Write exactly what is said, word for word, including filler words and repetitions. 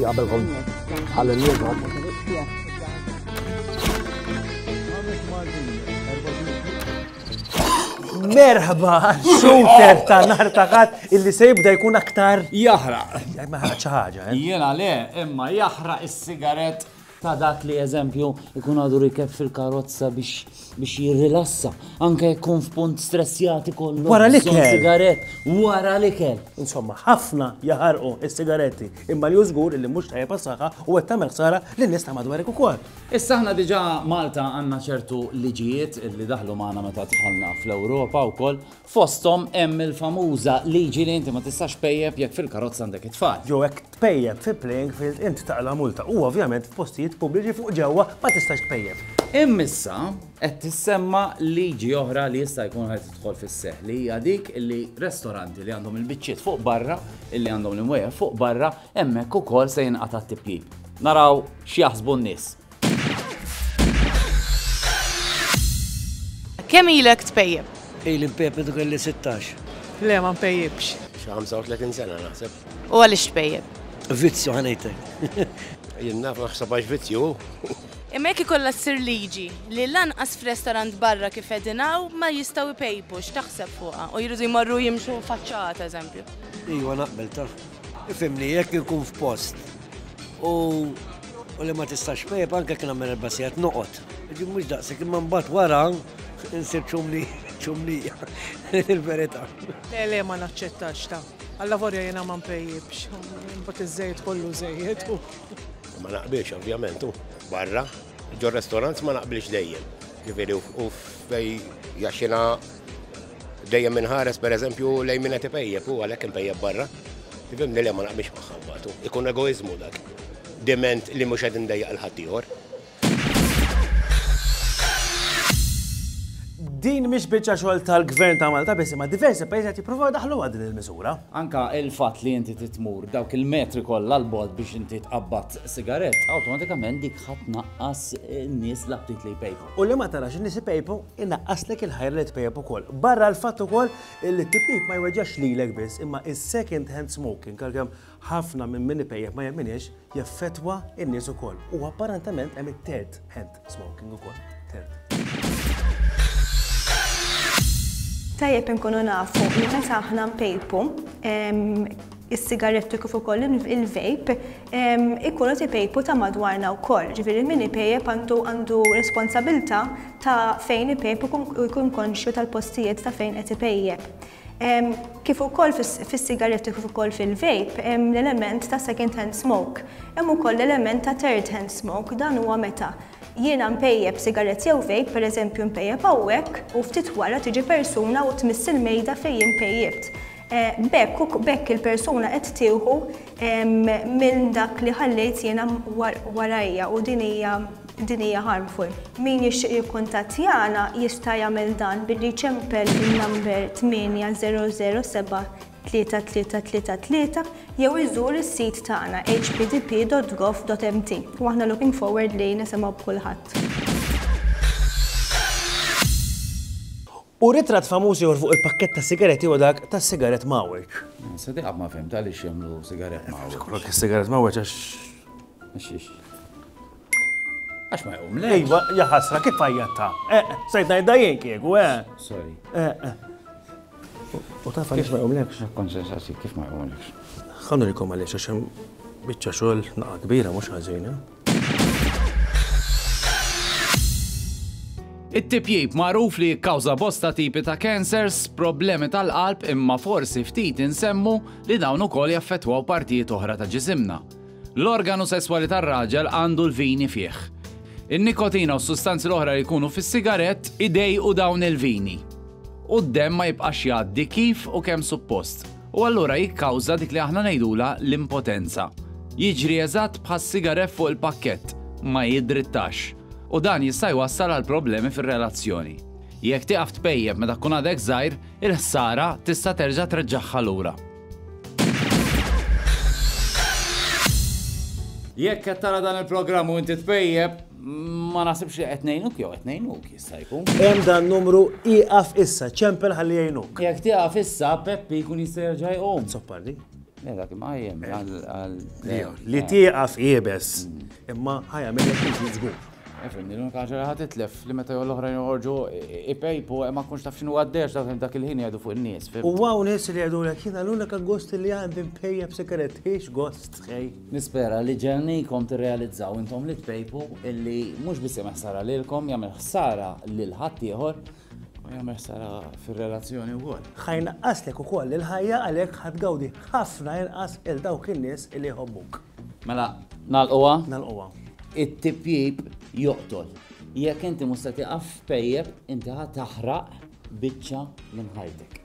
قبلهم على النقط. مرحبا شوتر ta' nar ta' qatt illi se jibda jkun aktar jaħraq. ma ħaġa ħaġa. Jiena le, imma jaħraq is-sigaret ta' dak li eżempju ikun għadu rikeb fil-karozza biex biex jirrilassa, anke jkun f'punt stressjati kollu. Wara l-ikel. Sigaret, wara l-ikel. Insomma, ħafna jaħarqu is-sigaretti imma li żgur illi mhux tajjeb għas-saħħa u qed tagħmel ħsara lin-nies ta' madwarek ukoll. Issa aħna diġà Malta għandna ċertu liġijiet illi daħlu magħna meta dħalna fl-Ewropa wkoll, fosthom hemm il-famuża liġi li inti ma tistax pejjeb jekk fil-karozza għandek it-tfal. Ġew hekk tpejjeb fi playing field inti taqla multa u ovvjament f'postijiet pubbliċi fuq ġewwa ma tistax tpejjeb. Immissa qed tissemma liġi oħra li jista' jkun qed tidħol fis-seħħ li hija dik illi ristoranti li għandhom il-biċċiet fuq barra, illi għandhom l-imwejjed fuq barra, hemmhekk ukoll se jinqata' t-tipjib. Naraw x'jaħsbu n-nies. Kemm ilek tpejjeb? Ili mpejjeb dik kelli sittax. Le ma mpejjebx. Xi ħamsa u tletin sena naħseb. U għaliex tpejjeb? Vizzju ħanejtek. Jien naf naħseb għax vizzju. Imma jekk ikollha ssir liġi li lanqas f'restorant barra kif qegħdinaw ma jistgħu jpejpu x'taħseb fuqha u jridu jmorru jimxu faċċata eżempju. Iwa naqbel taf. Ifhimni jekk ikun f'post u li ma tistax pejjeb anke kien nagħmel il-basijat noqgħod. Ġi mhux daqshekk imma mbagħad wara insir ċumli ċumlija il-verità. Le le ma naċċettax ta. Alla vorja jiena ma mpejjibx. Imbagħad iż-żejt kollu żejjed u Ma naqbilx ovvjament u barra, ġo restorants ma naqbilx dejjem. Ġifieri u fej jaxxina dejjem minħares pereżempju lejn min qed ipejjeb u għalhekk impejjeb barra. Tifhimni le ma naqbilx magħha mbagħad. Ikun egoiżmu dak. Diment li mhux qed indejjaq il ħadd ieħor. Din mhix biċċa xogħol tal-Gvern ta' Malta biss imma diversi pajjiżi qed jippruvaw daħluha din il-miżura. Anka il-fatt li inti titmur dawk il-metri kollha l-bod biex inti tqabbad sigarett, awtomatikament dik ħadd naqqas n-nies l-aptit li jpejpu. U li ma tarax in-nies ipejpu innaqqaslek il-ħajr li tpejjeb ukoll. Barra l-fatt ukoll li t-tipjib ma jweġġax lilek biss imma is-second hand smoking għalkemm ħafna minn min ipejjeb ma jemminix jaffettwa n-nies ukoll. U apparentament hemm it-third hand smoking ukoll. Tajjeb inkunu nafu li meta aħna mpejpu is-sigaretti kif ukoll il-vape ikunu tipejpu ta' madwarna wkoll. Ġifieri min ipejjeb għandu responsabilità ta' fejn ipejjeb u jkun konxju tal-postijiet ta' fejn qed ipejjeb. Kif ukoll fis-sigaretti kif ukoll fil-vape hemm l-element ta' second hand smoke. Hemm ukoll l-element ta' third hand smoke dan huwa meta jiena mpejjeb sigaretti jew vape, pereżempju mpejjeb hawnhekk u ftit wara tiġi persuna u tmiss il-mejda fejn jien pejjebt. Bekk bekk il-persuna qed tieħu minn dak li ħallejt jiena warajja u din hija din hija harmful. Min jixtieq jikkuntattjana jista' jagħmel dan billi jċempel il-number tminja zero zero seba' tlieta tlieta tlieta tlieta jew iżur is-sit tagħna h p d p dot gov dot m t. U aħna looking forward li nisimgħu b'kulħadd. U ritratt famuż ieħor fuq il-pakkett ta' sigaretti u dak ta' sigaret mawek. Sadiq ma fimt għaliex jagħmlu sigaret mawek. Kollok is-sigaret mawek għax Għax għax ma jqum le. Ejwa, jaħasra kif fajjatta. Eh, sajt ngħidha jien kieku, eh. Sorry. Eh, eh. U taf għaliex ma jqumlekx? Konsensasi kif ma jqumlekx. Ħannu likom għaliex għax hemm biċċa xogħol naqa' kbira mhux ħażin. It-tipjib magħruf li jikkawża bosta tipi ta' cancers, problemi tal-qalb imma forsi ftit insemmu li dawn ukoll jaffettwaw partijiet oħra ta' ġisimna. L-organu sesswali tar-raġel għandu l-vini fih. In-nikotina u s-sustanzi l-oħra li jkunu fis-sigarett idejqu dawn il-vini. U d-demm ma jibqax jgħaddi kif u kemm suppost. U allura jikkawża dik li aħna ngħidula l-impotenza. Jiġri eżatt bħas-sigarett fuq il-pakkett, ma jidrittax. U dan jista' jwassal għal problemi fir-relazzjoni. Jekk tieqaf tpejjeb meta tkun għadek żgħir, il-ħsara tista' terġa' treġġaħħa lura. Jekk qed tara dan il-programm u inti tpejjeb, ma nasibx li qed ngħinuk jew qed ngħinuk jista' jkun. Hemm dan numru ieqaf issa, ċempel ħalli jgħinuk. Jekk tieqaf issa Peppi jkun jista' jerġa' jqum. Soppardi. Le dak ma jem għal. Li tieqaf qiebes. Imma ħajamillek inti żgur. Efemni, l-unika ħaġa li ħatitlef li meta jow l-oħrajn joħorġu ipejpu ma kunx taf x'inhu għaddex dak il-ħin jgħidu fuq in-nies. U għaw nies li jgħidulek jiena l-unika gost li għandi mpejjeb sikaret ħiex gost ħej. Nispera li ġennikom tirrealizzaw intom li tpejpu illi mhux biss jagħmel ħsara lilkom, jagħmel ħsara lil ħadd ieħor u jagħmel ħsara fir-relazzjoni wkoll. Ħajnaqqaslek ukoll il-ħajja għalhekk ħadgawdi ħafna inqas il dawk in-nies li jħobbuk. Mela, nagħlquha? Nagħlquha. It-tipjib joqtol. Jekk inti mhux se tieqaf pejjeb, inti ħad taħraq biċċa minn ħajtek.